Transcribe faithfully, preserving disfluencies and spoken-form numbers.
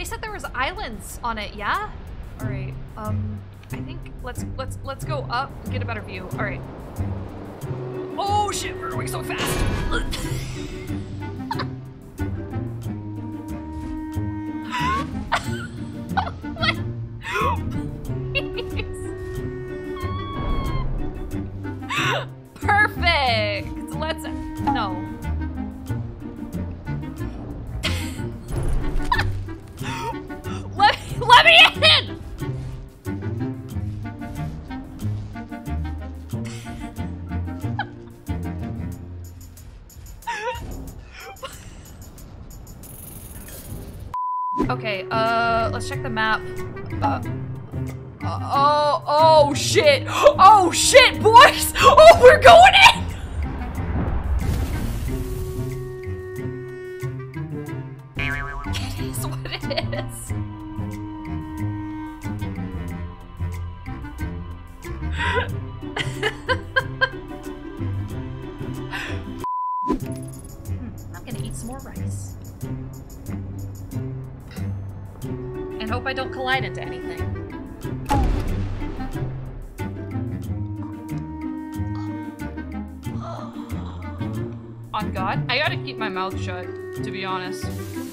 they said there was islands on it, yeah? All right, um, I think let's, let's, let's go up and get a better view. All right. Oh shit, we're going so fast. What? Please. Perfect. Let's, no. let, let me in! Okay, uh, let's check the map. Uh, uh, oh, oh shit! Oh shit, boys! Oh, we're going in! It is what it is. hmm, I'm gonna eat some more rice. And hope I don't collide into anything. On God, I gotta keep my mouth shut, to be honest.